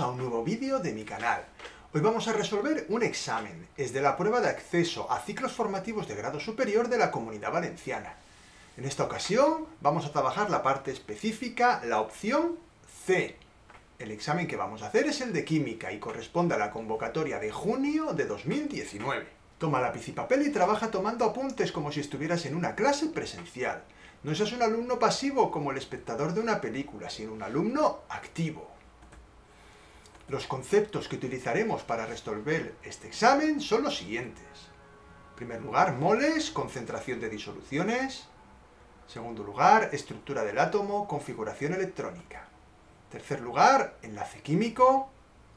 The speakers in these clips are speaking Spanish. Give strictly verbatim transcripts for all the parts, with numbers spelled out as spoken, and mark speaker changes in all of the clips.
Speaker 1: a un nuevo vídeo de mi canal. Hoy vamos a resolver un examen. Es de la prueba de acceso a ciclos formativos de grado superior de la Comunidad Valenciana. En esta ocasión vamos a trabajar la parte específica, la opción C. El examen que vamos a hacer es el de Química y corresponde a la convocatoria de junio de dos mil diecinueve. Toma lápiz y papel y trabaja tomando apuntes como si estuvieras en una clase presencial. No seas un alumno pasivo como el espectador de una película, sino un alumno activo. Los conceptos que utilizaremos para resolver este examen son los siguientes. En primer lugar, moles, concentración de disoluciones. En segundo lugar, estructura del átomo, configuración electrónica. En tercer lugar, enlace químico.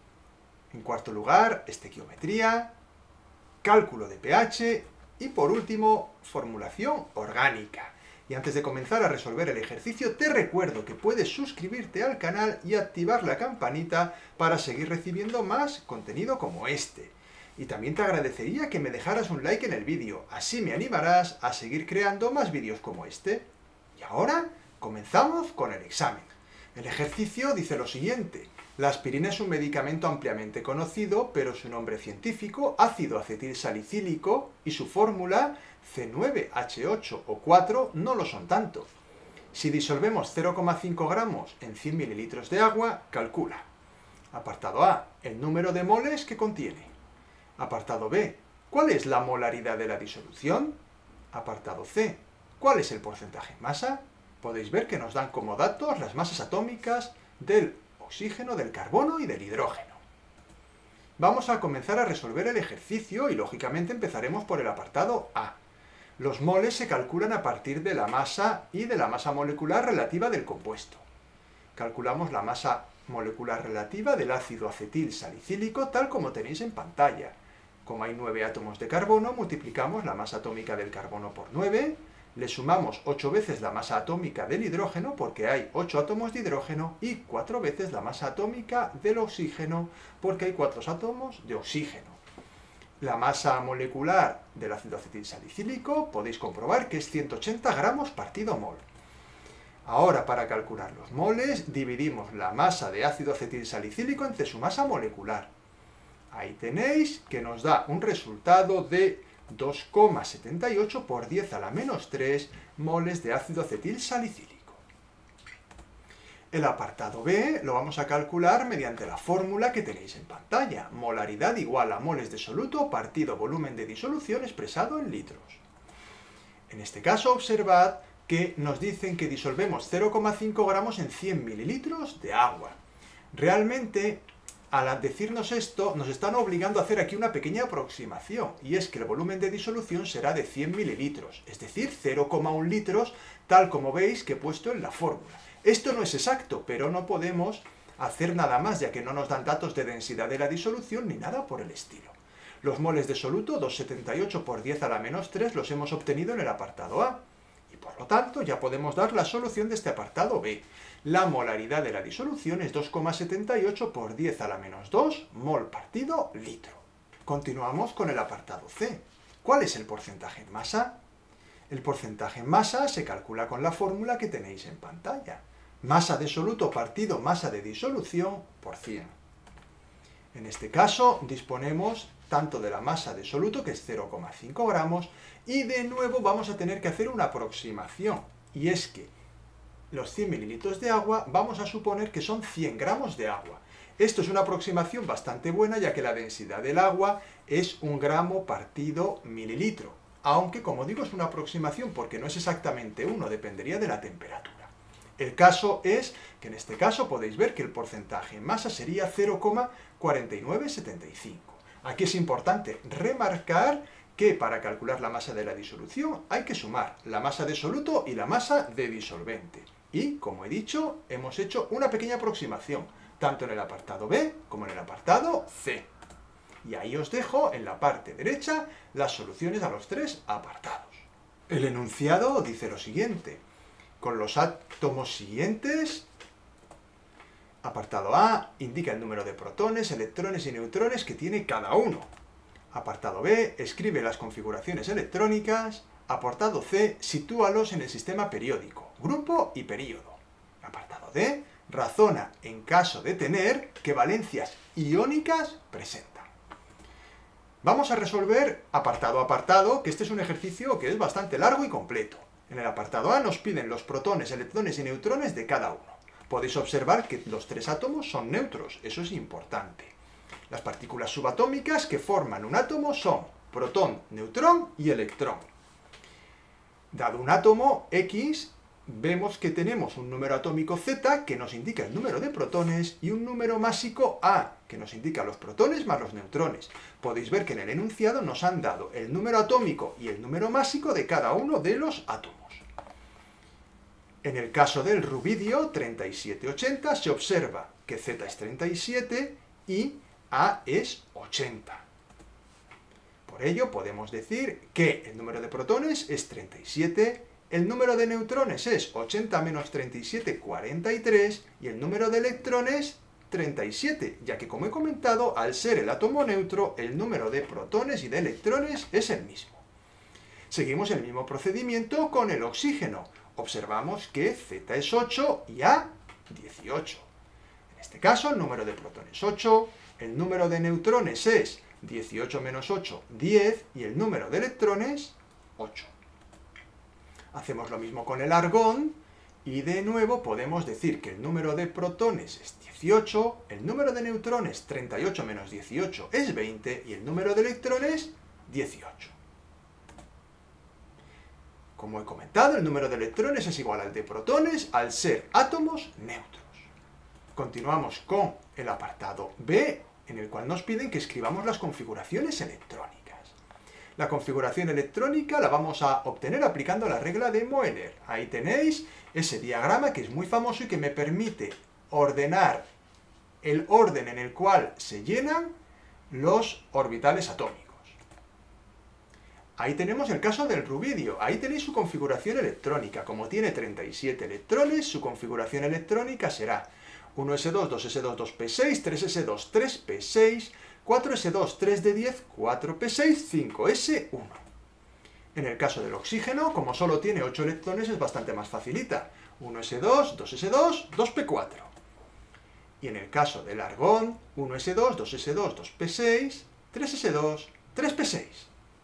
Speaker 1: En cuarto lugar, estequiometría, cálculo de pH y por último, formulación orgánica. Y antes de comenzar a resolver el ejercicio, te recuerdo que puedes suscribirte al canal y activar la campanita para seguir recibiendo más contenido como este. Y también te agradecería que me dejaras un like en el vídeo, así me animarás a seguir creando más vídeos como este. Y ahora, comenzamos con el examen. El ejercicio dice lo siguiente. La aspirina es un medicamento ampliamente conocido, pero su nombre científico, ácido acetilsalicílico, y su fórmula, C nueve H ocho O cuatro, no lo son tanto. Si disolvemos cero coma cinco gramos en cien mililitros de agua, calcula. Apartado A, el número de moles que contiene. Apartado B, ¿cuál es la molaridad de la disolución? Apartado C, ¿cuál es el porcentaje en masa? Podéis ver que nos dan como datos las masas atómicas del oxígeno, del carbono y del hidrógeno. Vamos a comenzar a resolver el ejercicio y lógicamente empezaremos por el apartado A. Los moles se calculan a partir de la masa y de la masa molecular relativa del compuesto. Calculamos la masa molecular relativa del ácido acetil salicílico tal como tenéis en pantalla. Como hay nueve átomos de carbono, multiplicamos la masa atómica del carbono por nueve, le sumamos ocho veces la masa atómica del hidrógeno porque hay ocho átomos de hidrógeno y cuatro veces la masa atómica del oxígeno porque hay cuatro átomos de oxígeno. La masa molecular del ácido acetilsalicílico podéis comprobar que es ciento ochenta gramos partido mol. Ahora, para calcular los moles, dividimos la masa de ácido acetilsalicílico entre su masa molecular. Ahí tenéis que nos da un resultado de dos coma setenta y ocho por diez a la menos tres moles de ácido acetilsalicílico. El apartado B lo vamos a calcular mediante la fórmula que tenéis en pantalla. Molaridad igual a moles de soluto partido volumen de disolución expresado en litros. En este caso, observad que nos dicen que disolvemos cero coma cinco gramos en cien mililitros de agua. Realmente, al decirnos esto, nos están obligando a hacer aquí una pequeña aproximación, y es que el volumen de disolución será de cien mililitros, es decir, cero coma uno litros, tal como veis que he puesto en la fórmula. Esto no es exacto, pero no podemos hacer nada más, ya que no nos dan datos de densidad de la disolución ni nada por el estilo. Los moles de soluto, doscientos setenta y ocho por diez a la menos tres, los hemos obtenido en el apartado A. Y por lo tanto, ya podemos dar la solución de este apartado B. La molaridad de la disolución es dos coma setenta y ocho por diez a la menos dos, mol partido litro. Continuamos con el apartado C. ¿Cuál es el porcentaje en masa? El porcentaje en masa se calcula con la fórmula que tenéis en pantalla. Masa de soluto partido masa de disolución por cien. En este caso disponemos tanto de la masa de soluto, que es cero coma cinco gramos, y de nuevo vamos a tener que hacer una aproximación. Y es que los cien mililitros de agua vamos a suponer que son cien gramos de agua. Esto es una aproximación bastante buena, ya que la densidad del agua es un gramo partido mililitro. Aunque, como digo, es una aproximación porque no es exactamente uno, dependería de la temperatura. El caso es que en este caso podéis ver que el porcentaje en masa sería cero coma cuatro nueve siete cinco. Aquí es importante remarcar que para calcular la masa de la disolución hay que sumar la masa de soluto y la masa de disolvente. Y, como he dicho, hemos hecho una pequeña aproximación, tanto en el apartado B como en el apartado C. Y ahí os dejo en la parte derecha las soluciones a los tres apartados. El enunciado dice lo siguiente. Con los átomos siguientes, apartado A, indica el número de protones, electrones y neutrones que tiene cada uno. Apartado B, escribe las configuraciones electrónicas. Apartado C, sitúalos en el sistema periódico, grupo y período. Apartado D, razona en caso de tener qué valencias iónicas presenta. Vamos a resolver apartado a apartado, que este es un ejercicio que es bastante largo y completo. En el apartado A nos piden los protones, electrones y neutrones de cada uno. Podéis observar que los tres átomos son neutros, eso es importante. Las partículas subatómicas que forman un átomo son protón, neutrón y electrón. Dado un átomo X, vemos que tenemos un número atómico Z que nos indica el número de protones y un número másico A que nos indica los protones más los neutrones. Podéis ver que en el enunciado nos han dado el número atómico y el número másico de cada uno de los átomos. En el caso del rubidio treinta y siete ochenta se observa que Z es treinta y siete y A es ochenta. Por ello podemos decir que el número de protones es treinta y siete, el número de neutrones es ochenta menos treinta y siete, cuarenta y tres, y el número de electrones treinta y siete, ya que como he comentado, al ser el átomo neutro, el número de protones y de electrones es el mismo. Seguimos el mismo procedimiento con el oxígeno. Observamos que Z es ocho y A dieciocho. En este caso el número de protones es ocho, el número de neutrones es dieciocho menos ocho, diez, y el número de electrones, ocho. Hacemos lo mismo con el argón, y de nuevo podemos decir que el número de protones es dieciocho, el número de neutrones, treinta y ocho menos dieciocho, es veinte, y el número de electrones, dieciocho. Como he comentado, el número de electrones es igual al de protones al ser átomos neutros. Continuamos con el apartado B, en el cual nos piden que escribamos las configuraciones electrónicas. La configuración electrónica la vamos a obtener aplicando la regla de Moeller. Ahí tenéis ese diagrama que es muy famoso y que me permite ordenar el orden en el cual se llenan los orbitales atómicos. Ahí tenemos el caso del rubidio. Ahí tenéis su configuración electrónica. Como tiene treinta y siete electrones, su configuración electrónica será uno ese dos, dos ese dos, dos pe seis, tres ese dos, tres pe seis, cuatro ese dos, tres de diez, cuatro pe seis, cinco ese uno. En el caso del oxígeno, como solo tiene ocho electrones, es bastante más facilita. uno ese dos, dos ese dos, dos pe cuatro. Y en el caso del argón, uno ese dos, dos ese dos, dos pe seis, tres ese dos, tres pe seis.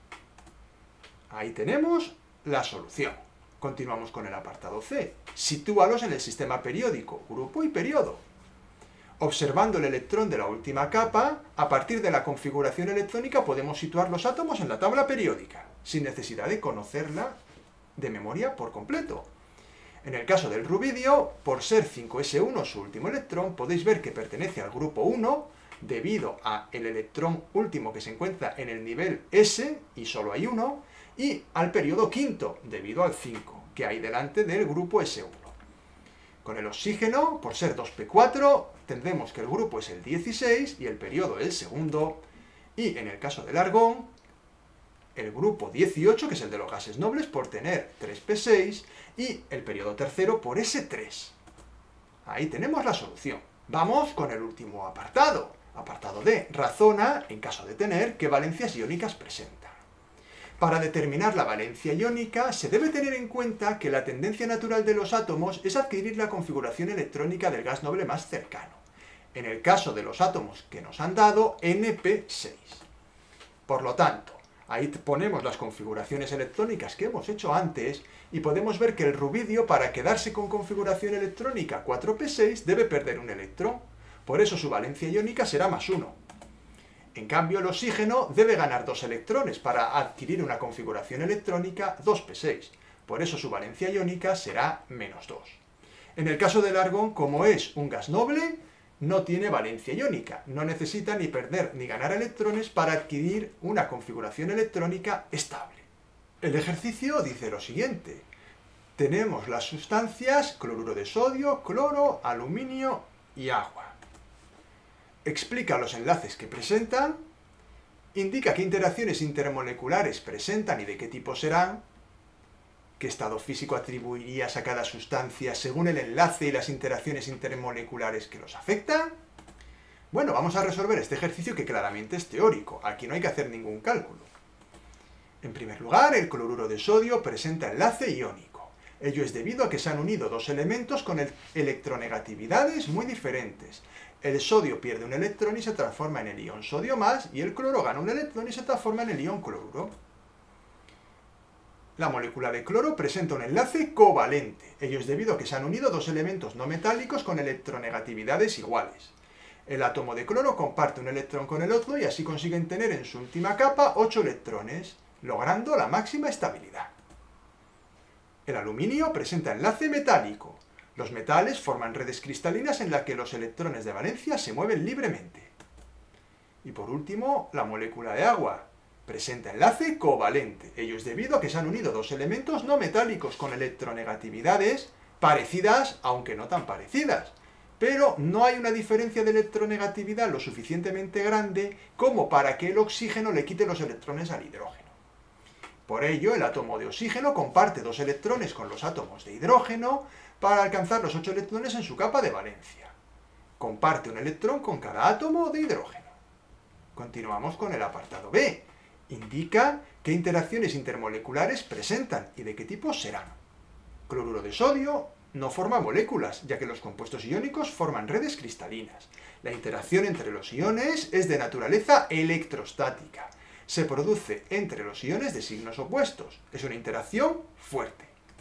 Speaker 1: Ahí tenemos la solución. Continuamos con el apartado C. Sitúalos en el sistema periódico, grupo y periodo. Observando el electrón de la última capa, a partir de la configuración electrónica podemos situar los átomos en la tabla periódica, sin necesidad de conocerla de memoria por completo. En el caso del rubidio, por ser cinco ese uno su último electrón, podéis ver que pertenece al grupo uno, debido a el electrón último que se encuentra en el nivel S, y solo hay uno, y al periodo quinto, debido al cinco, que hay delante del grupo ese uno. Con el oxígeno, por ser dos pe cuatro, tendremos que el grupo es el dieciséis y el periodo el segundo, y en el caso del argón, el grupo dieciocho, que es el de los gases nobles, por tener tres pe seis, y el periodo tercero por ese tres. Ahí tenemos la solución. Vamos con el último apartado. Apartado D. Razona, en caso de tener, qué valencias iónicas presenta. Para determinar la valencia iónica, se debe tener en cuenta que la tendencia natural de los átomos es adquirir la configuración electrónica del gas noble más cercano. En el caso de los átomos que nos han dado, ene pe seis. Por lo tanto, ahí ponemos las configuraciones electrónicas que hemos hecho antes y podemos ver que el rubidio, para quedarse con configuración electrónica cuatro pe seis, debe perder un electrón. Por eso su valencia iónica será más uno. En cambio, el oxígeno debe ganar dos electrones para adquirir una configuración electrónica dos pe seis. Por eso su valencia iónica será menos dos. En el caso del argón, como es un gas noble, no tiene valencia iónica. No necesita ni perder ni ganar electrones para adquirir una configuración electrónica estable. El ejercicio dice lo siguiente. Tenemos las sustancias cloruro de sodio, cloro, aluminio y agua. Explica los enlaces que presentan, indica qué interacciones intermoleculares presentan y de qué tipo serán, qué estado físico atribuirías a cada sustancia según el enlace y las interacciones intermoleculares que los afectan. Bueno, vamos a resolver este ejercicio que claramente es teórico, aquí no hay que hacer ningún cálculo. En primer lugar, el cloruro de sodio presenta enlace iónico. Ello es debido a que se han unido dos elementos con electronegatividades muy diferentes. El sodio pierde un electrón y se transforma en el ion sodio más, y el cloro gana un electrón y se transforma en el ion cloruro. La molécula de cloro presenta un enlace covalente. Ello es debido a que se han unido dos elementos no metálicos con electronegatividades iguales. El átomo de cloro comparte un electrón con el otro y así consiguen tener en su última capa ocho electrones, logrando la máxima estabilidad. El aluminio presenta enlace metálico. Los metales forman redes cristalinas en las que los electrones de valencia se mueven libremente. Y por último, la molécula de agua presenta enlace covalente. Ello es debido a que se han unido dos elementos no metálicos con electronegatividades parecidas, aunque no tan parecidas. Pero no hay una diferencia de electronegatividad lo suficientemente grande como para que el oxígeno le quite los electrones al hidrógeno. Por ello, el átomo de oxígeno comparte dos electrones con los átomos de hidrógeno para alcanzar los ocho electrones en su capa de valencia. Comparte un electrón con cada átomo de hidrógeno. Continuamos con el apartado B. Indica qué interacciones intermoleculares presentan y de qué tipo serán. Cloruro de sodio no forma moléculas, ya que los compuestos iónicos forman redes cristalinas. La interacción entre los iones es de naturaleza electrostática. Se produce entre los iones de signos opuestos. Es una interacción fuerte.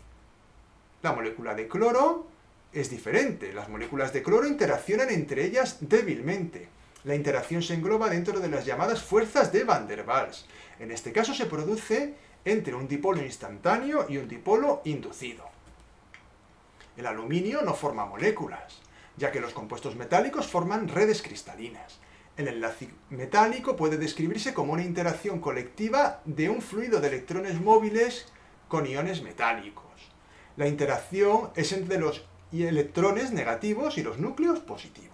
Speaker 1: La molécula de cloro es diferente. Las moléculas de cloro interaccionan entre ellas débilmente. La interacción se engloba dentro de las llamadas fuerzas de Van der Waals. En este caso se produce entre un dipolo instantáneo y un dipolo inducido. El aluminio no forma moléculas, ya que los compuestos metálicos forman redes cristalinas. El enlace metálico puede describirse como una interacción colectiva de un fluido de electrones móviles con iones metálicos. La interacción es entre los electrones negativos y los núcleos positivos.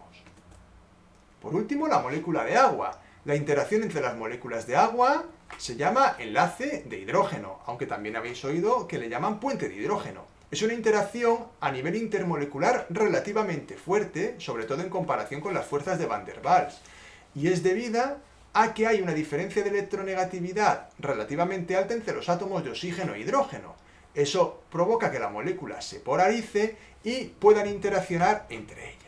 Speaker 1: Por último, la molécula de agua. La interacción entre las moléculas de agua se llama enlace de hidrógeno, aunque también habéis oído que le llaman puente de hidrógeno. Es una interacción a nivel intermolecular relativamente fuerte, sobre todo en comparación con las fuerzas de Van der Waals, y es debida a que hay una diferencia de electronegatividad relativamente alta entre los átomos de oxígeno e hidrógeno. Eso provoca que la molécula se polarice y puedan interaccionar entre ellas.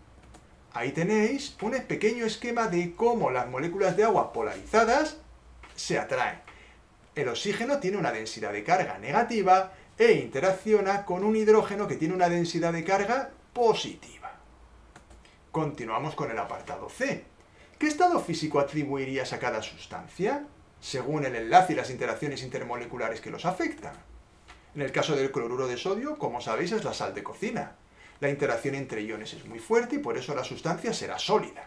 Speaker 1: Ahí tenéis un pequeño esquema de cómo las moléculas de agua polarizadas se atraen. El oxígeno tiene una densidad de carga negativa e interacciona con un hidrógeno que tiene una densidad de carga positiva. Continuamos con el apartado C. ¿Qué estado físico atribuirías a cada sustancia, según el enlace y las interacciones intermoleculares que los afectan? En el caso del cloruro de sodio, como sabéis, es la sal de cocina. La interacción entre iones es muy fuerte y por eso la sustancia será sólida.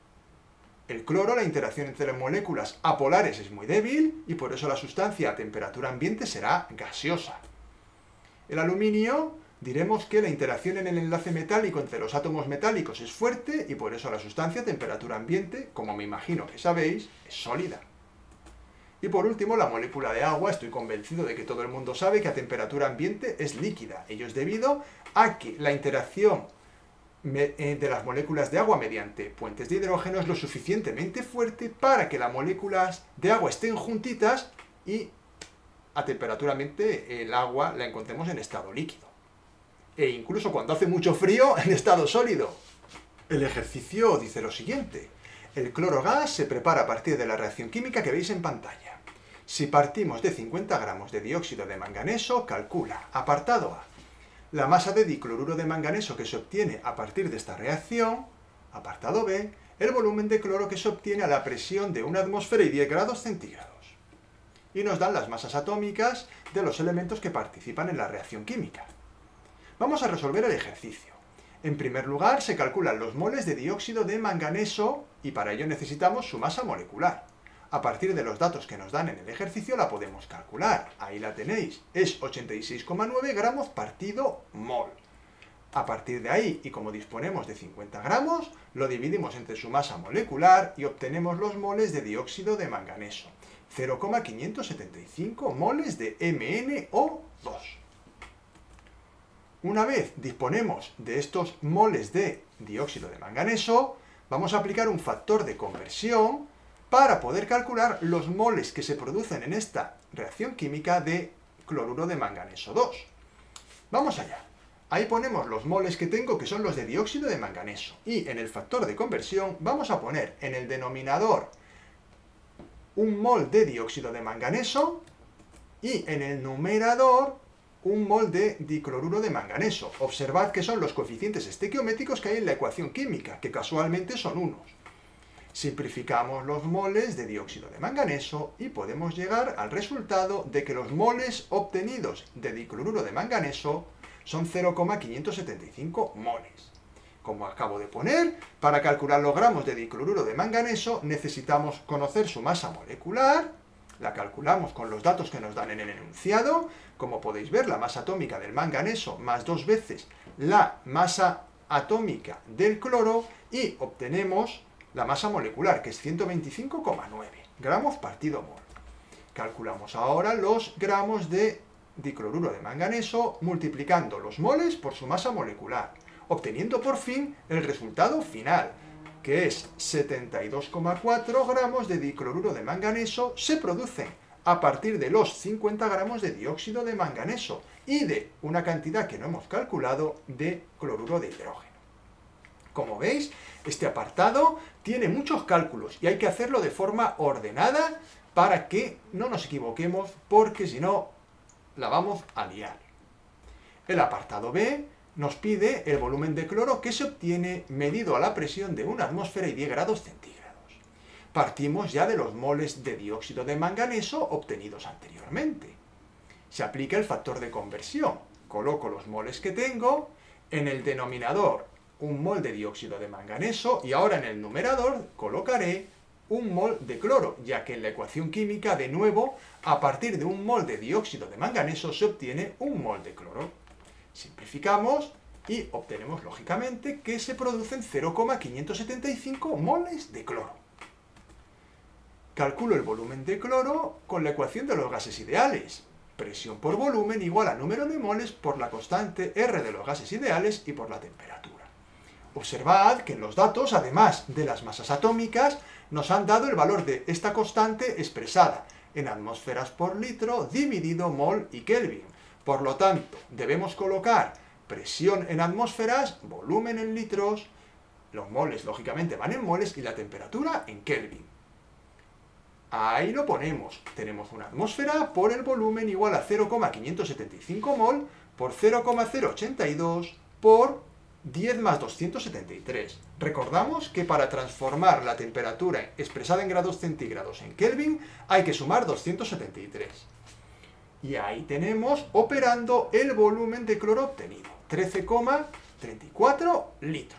Speaker 1: El cloro, la interacción entre las moléculas apolares es muy débil y por eso la sustancia a temperatura ambiente será gaseosa. El aluminio, diremos que la interacción en el enlace metálico entre los átomos metálicos es fuerte y por eso la sustancia a temperatura ambiente, como me imagino que sabéis, es sólida. Y por último, la molécula de agua, estoy convencido de que todo el mundo sabe que a temperatura ambiente es líquida. Ello es debido a que la interacción de las moléculas de agua mediante puentes de hidrógeno es lo suficientemente fuerte para que las moléculas de agua estén juntitas y a temperatura ambiente el agua la encontremos en estado líquido. E incluso cuando hace mucho frío, en estado sólido. El ejercicio dice lo siguiente. El cloro gas se prepara a partir de la reacción química que veis en pantalla. Si partimos de cincuenta gramos de dióxido de manganeso, calcula. Apartado A. La masa de dicloruro de manganeso que se obtiene a partir de esta reacción. Apartado B. El volumen de cloro que se obtiene a la presión de una atmósfera y diez grados centígrados. Y nos dan las masas atómicas de los elementos que participan en la reacción química. Vamos a resolver el ejercicio. En primer lugar, se calculan los moles de dióxido de manganeso y para ello necesitamos su masa molecular. A partir de los datos que nos dan en el ejercicio la podemos calcular. Ahí la tenéis. Es ochenta y seis coma nueve gramos partido mol. A partir de ahí, y como disponemos de cincuenta gramos, lo dividimos entre su masa molecular y obtenemos los moles de dióxido de manganeso. cero coma quinientos setenta y cinco moles de M n O dos. Una vez disponemos de estos moles de dióxido de manganeso, vamos a aplicar un factor de conversión para poder calcular los moles que se producen en esta reacción química de cloruro de manganeso dos. Vamos allá. Ahí ponemos los moles que tengo, que son los de dióxido de manganeso. Y en el factor de conversión vamos a poner en el denominador un mol de dióxido de manganeso y en el numerador un mol de dicloruro de manganeso. Observad que son los coeficientes estequiométricos que hay en la ecuación química, que casualmente son unos. Simplificamos los moles de dióxido de manganeso y podemos llegar al resultado de que los moles obtenidos de dicloruro de manganeso son cero coma quinientos setenta y cinco moles. Como acabo de poner, para calcular los gramos de dicloruro de manganeso necesitamos conocer su masa molecular, la calculamos con los datos que nos dan en el enunciado. Como podéis ver, la masa atómica del manganeso más dos veces la masa atómica del cloro y obtenemos la masa molecular, que es ciento veinticinco coma nueve gramos partido mol. Calculamos ahora los gramos de dicloruro de manganeso multiplicando los moles por su masa molecular, obteniendo por fin el resultado final, que es setenta y dos coma cuatro gramos de dicloruro de manganeso se producen a partir de los cincuenta gramos de dióxido de manganeso y de una cantidad que no hemos calculado de cloruro de hidrógeno. Como veis, este apartado tiene muchos cálculos y hay que hacerlo de forma ordenada para que no nos equivoquemos, porque si no, la vamos a liar. El apartado B nos pide el volumen de cloro que se obtiene medido a la presión de una atmósfera y diez grados centígrados. Partimos ya de los moles de dióxido de manganeso obtenidos anteriormente. Se aplica el factor de conversión. Coloco los moles que tengo, en el denominador un mol de dióxido de manganeso y ahora en el numerador colocaré un mol de cloro, ya que en la ecuación química, de nuevo, a partir de un mol de dióxido de manganeso se obtiene un mol de cloro. Simplificamos y obtenemos, lógicamente, que se producen cero coma quinientos setenta y cinco moles de cloro. Calculo el volumen de cloro con la ecuación de los gases ideales. Presión por volumen igual a número de moles por la constante R de los gases ideales y por la temperatura. Observad que en los datos, además de las masas atómicas, nos han dado el valor de esta constante expresada en atmósferas por litro dividido mol y Kelvin. Por lo tanto, debemos colocar presión en atmósferas, volumen en litros, los moles lógicamente van en moles y la temperatura en Kelvin. Ahí lo ponemos. Tenemos una atmósfera por el volumen igual a cero coma quinientos setenta y cinco mol por cero coma cero ochenta y dos por diez más doscientos setenta y tres. Recordamos que para transformar la temperatura expresada en grados centígrados en Kelvin hay que sumar doscientos setenta y tres. Y ahí tenemos operando el volumen de cloro obtenido, trece coma treinta y cuatro litros.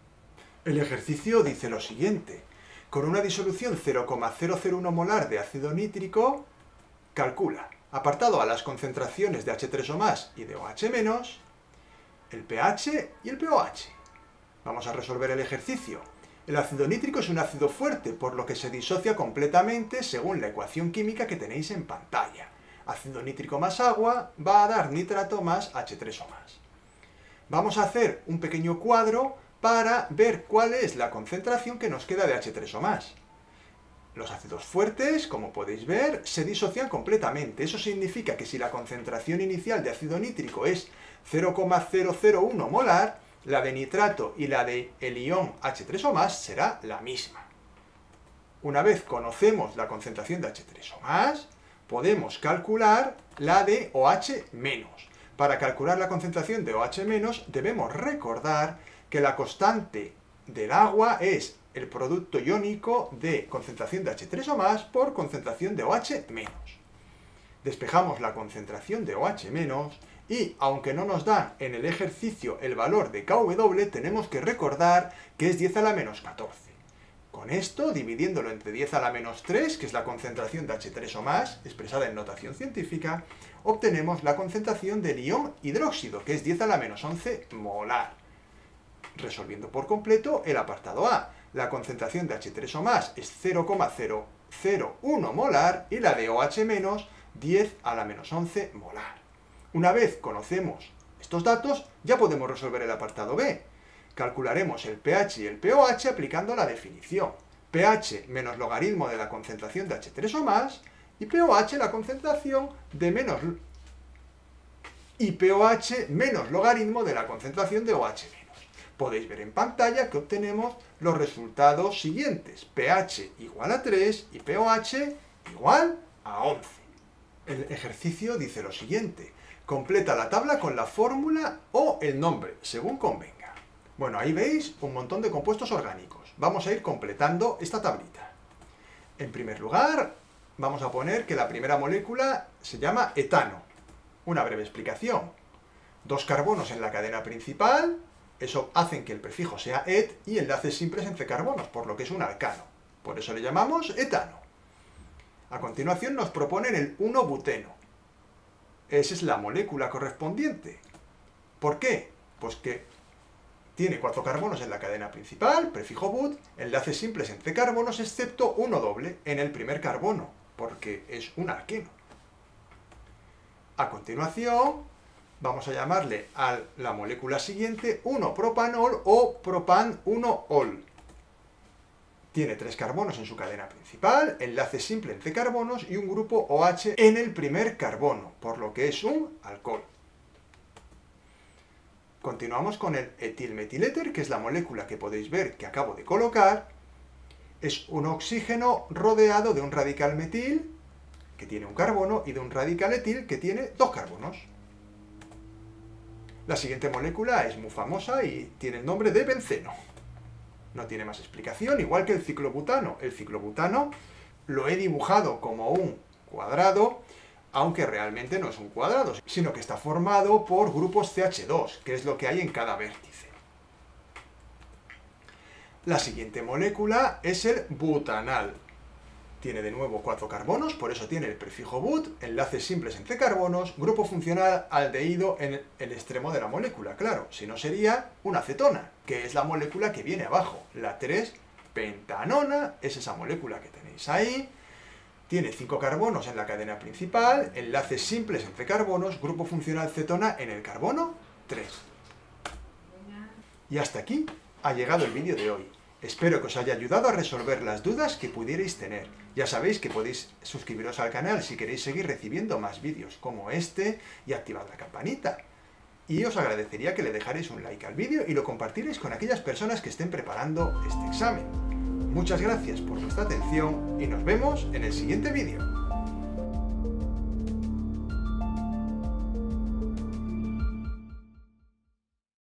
Speaker 1: El ejercicio dice lo siguiente: con una disolución cero coma cero cero uno molar de ácido nítrico, calcula, apartado a las concentraciones de hache tres o más y de OH menos, el pH y el pOH. Vamos a resolver el ejercicio. El ácido nítrico es un ácido fuerte, por lo que se disocia completamente según la ecuación química que tenéis en pantalla. Ácido nítrico más agua va a dar nitrato más hache tres o más. Vamos a hacer un pequeño cuadro para ver cuál es la concentración que nos queda de hache tres o más. Los ácidos fuertes, como podéis ver, se disocian completamente. Eso significa que si la concentración inicial de ácido nítrico es cero coma cero cero uno molar, la de nitrato y la de el ion hache tres o más será la misma. Una vez conocemos la concentración de hache tres o más, podemos calcular la de OH menos. Para calcular la concentración de OH menos, debemos recordar que la constante del agua es el producto iónico de concentración de hache tres o más por concentración de OH menos. Despejamos la concentración de OH menos y, aunque no nos dan en el ejercicio el valor de K W, tenemos que recordar que es diez a la menos catorce. Con esto, dividiéndolo entre diez a la menos tres, que es la concentración de hache tres o más, expresada en notación científica, obtenemos la concentración del ion hidróxido, que es diez a la menos once molar. Resolviendo por completo el apartado A, la concentración de hache tres o más es cero coma cero cero uno molar y la de OH menos diez a la menos once molar. Una vez conocemos estos datos, ya podemos resolver el apartado B. Calcularemos el pH y el pOH aplicando la definición. pH menos logaritmo de la concentración de hache tres o más y pOH la concentración de menos y pOH menos logaritmo de la concentración de OH menos. Podéis ver en pantalla que obtenemos los resultados siguientes. pH igual a tres y pOH igual a once. El ejercicio dice lo siguiente. Completa la tabla con la fórmula o el nombre, según convenga. Bueno, ahí veis un montón de compuestos orgánicos. Vamos a ir completando esta tablita. En primer lugar, vamos a poner que la primera molécula se llama etano. Una breve explicación. Dos carbonos en la cadena principal, eso hace que el prefijo sea et y enlaces simples entre carbonos, por lo que es un alcano. Por eso le llamamos etano. A continuación nos proponen el uno buteno. Esa es la molécula correspondiente. ¿Por qué? Pues que tiene cuatro carbonos en la cadena principal, prefijo but, enlaces simples entre carbonos, excepto uno doble en el primer carbono, porque es un alqueno. A continuación, vamos a llamarle a la molécula siguiente uno propanol o propan uno ol. Tiene tres carbonos en su cadena principal, enlace simple entre carbonos y un grupo OH en el primer carbono, por lo que es un alcohol. Continuamos con el etilmetiléter, que es la molécula que podéis ver que acabo de colocar. Es un oxígeno rodeado de un radical metil, que tiene un carbono, y de un radical etil, que tiene dos carbonos. La siguiente molécula es muy famosa y tiene el nombre de benceno. No tiene más explicación, igual que el ciclobutano. El ciclobutano lo he dibujado como un cuadrado, aunque realmente no es un cuadrado, sino que está formado por grupos C H dos, que es lo que hay en cada vértice. La siguiente molécula es el butanal. Tiene de nuevo cuatro carbonos, por eso tiene el prefijo but, enlaces simples entre carbonos, grupo funcional aldehído en el extremo de la molécula, claro, si no sería una acetona, que es la molécula que viene abajo. La tres pentanona es esa molécula que tenéis ahí. Tiene cinco carbonos en la cadena principal, enlaces simples entre carbonos, grupo funcional cetona en el carbono tres. Y hasta aquí ha llegado el vídeo de hoy. Espero que os haya ayudado a resolver las dudas que pudierais tener. Ya sabéis que podéis suscribiros al canal si queréis seguir recibiendo más vídeos como este y activad la campanita. Y os agradecería que le dejarais un like al vídeo y lo compartierais con aquellas personas que estén preparando este examen. Muchas gracias por vuestra atención y nos vemos en el siguiente vídeo.